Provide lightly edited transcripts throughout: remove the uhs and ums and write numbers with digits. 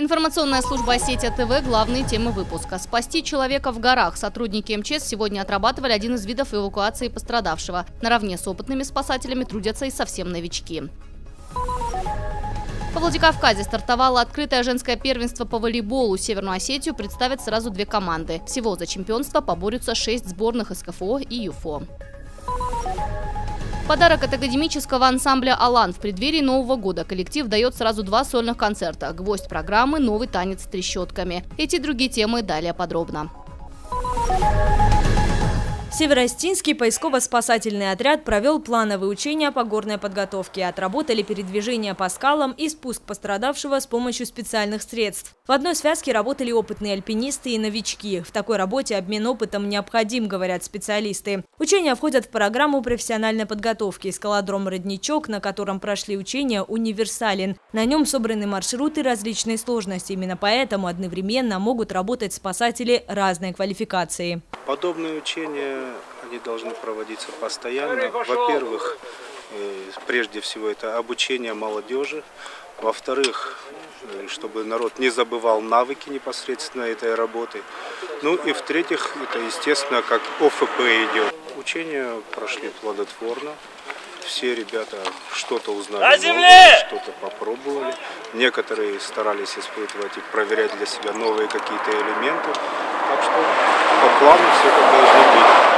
Информационная служба «Осетия ТВ» – главные темы выпуска. Спасти человека в горах. Сотрудники МЧС сегодня отрабатывали один из видов эвакуации пострадавшего. Наравне с опытными спасателями трудятся и совсем новички. Во Владикавказе стартовало открытое женское первенство по волейболу. Северную Осетию представят сразу 2 команды. Всего за чемпионство поборются 6 сборных СКФО и ЮФО. Подарок от академического ансамбля «Алан». В преддверии Нового года коллектив дает сразу 2 сольных концерта. Гвоздь программы – новый танец с трещотками. Эти и другие темы далее подробно. Северо-Остинский поисково-спасательный отряд провел плановые учения по горной подготовке. Отработали передвижение по скалам и спуск пострадавшего с помощью специальных средств. В одной связке работали опытные альпинисты и новички. В такой работе обмен опытом необходим, говорят специалисты. Учения входят в программу профессиональной подготовки. Скалодром «Родничок», на котором прошли учения, универсален. На нем собраны маршруты различной сложности. Именно поэтому одновременно могут работать спасатели разной квалификации. Подобные учения они должны проводиться постоянно. Во-первых, прежде всего это обучение молодежи. Во-вторых, чтобы народ не забывал навыки непосредственно этой работы. Ну и в-третьих, это естественно как ОФП идет. Учения прошли плодотворно. Все ребята что-то узнали новое, что-то попробовали. Некоторые старались испытывать и проверять для себя новые какие-то элементы. Так что по плану все это должно быть.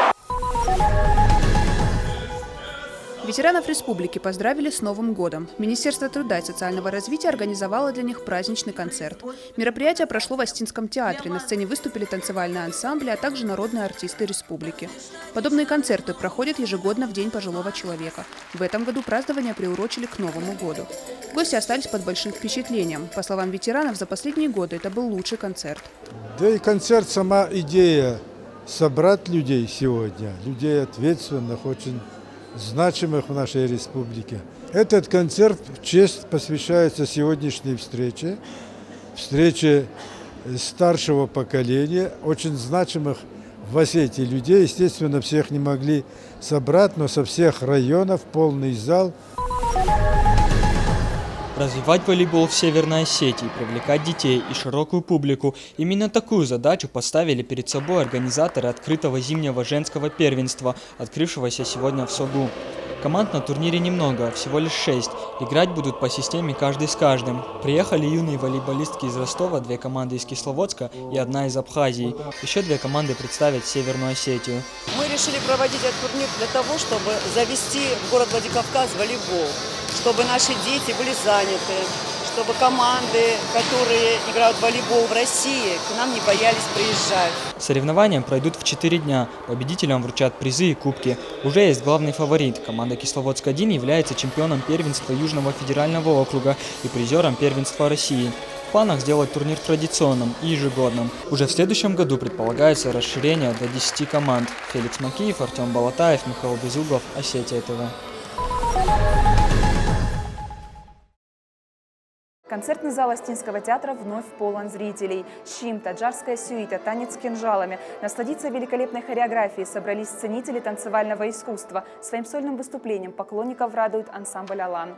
Ветеранов республики поздравили с Новым годом. Министерство труда и социального развития организовало для них праздничный концерт. Мероприятие прошло в Остинском театре. На сцене выступили танцевальные ансамбли, а также народные артисты республики. Подобные концерты проходят ежегодно в День пожилого человека. В этом году празднование приурочили к Новому году. Гости остались под большим впечатлением. По словам ветеранов, за последние годы это был лучший концерт. Да и концерт, сама идея собрать людей сегодня, людей ответственных, очень значимых в нашей республике. Этот концерт в честь посвящается сегодняшней встрече старшего поколения, очень значимых в Осетии людей. Естественно, всех не могли собрать, но со всех районов полный зал. Развивать волейбол в Северной Осетии, привлекать детей и широкую публику. Именно такую задачу поставили перед собой организаторы открытого зимнего женского первенства, открывшегося сегодня в Согу. Команд на турнире немного, всего лишь 6. Играть будут по системе каждый с каждым. Приехали юные волейболистки из Ростова, 2 команды из Кисловодска и 1 из Абхазии. Еще 2 команды представят Северную Осетию. Мы решили проводить этот турнир для того, чтобы завести в город Владикавказ волейбол, чтобы наши дети были заняты, чтобы команды, которые играют в волейбол в России, к нам не боялись приезжать. Соревнования пройдут в 4 дня. Победителям вручат призы и кубки. Уже есть главный фаворит. Команда Кисловодск-1 является чемпионом первенства Южного федерального округа и призером первенства России. В планах сделать турнир традиционным и ежегодным. Уже в следующем году предполагается расширение до 10 команд. Феликс Макеев, Артем Балатаев, Михаил Безуглов, Осетия ТВ. Концертный зал Остинского театра вновь полон зрителей. Щим, таджарская сюита, танец с кинжалами. Насладиться великолепной хореографией собрались ценители танцевального искусства. Своим сольным выступлением поклонников радует ансамбль «Алан».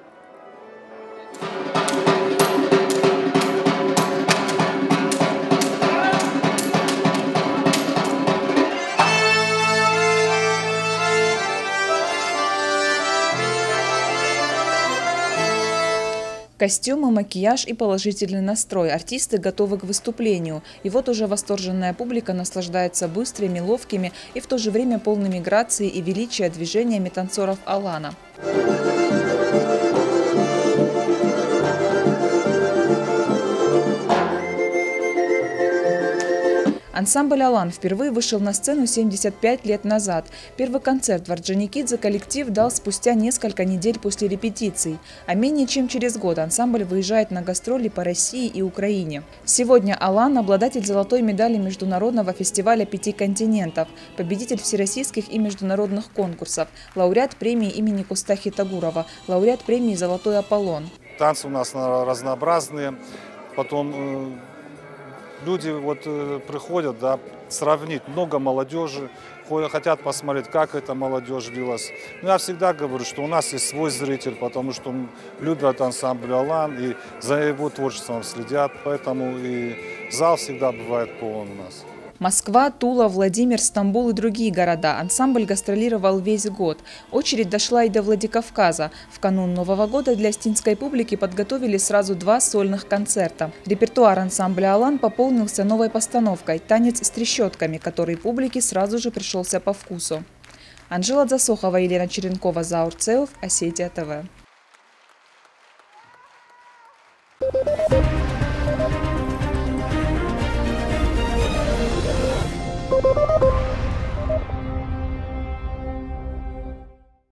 Костюмы, макияж и положительный настрой. Артисты готовы к выступлению. И вот уже восторженная публика наслаждается быстрыми, ловкими и в то же время полными грации и величия движениями танцоров «Алана». Ансамбль «Алан» впервые вышел на сцену 75 лет назад. Первый концерт в Орджоникидзе коллектив дал спустя несколько недель после репетиций. А менее чем через год ансамбль выезжает на гастроли по России и Украине. Сегодня «Алан» – обладатель золотой медали Международного фестиваля 5 континентов, победитель всероссийских и международных конкурсов, лауреат премии имени Костахи Тагурова, лауреат премии «Золотой Аполлон». Танцы у нас разнообразные. Потом люди вот приходят, да, сравнить, много молодежи, хотят посмотреть, как эта молодежь билась. Но я всегда говорю, что у нас есть свой зритель, потому что любят ансамбль «Алан» и за его творчеством следят, поэтому и зал всегда бывает полон у нас. Москва, Тула, Владимир, Стамбул и другие города. Ансамбль гастролировал весь год. Очередь дошла и до Владикавказа. В канун Нового года для остинской публики подготовили сразу 2 сольных концерта. Репертуар ансамбля «Алан» пополнился новой постановкой «Танец с трещотками», который публике сразу же пришелся по вкусу. Анжела Засохова, Елена Черенкова, Заур Цеов, Осетия ТВ.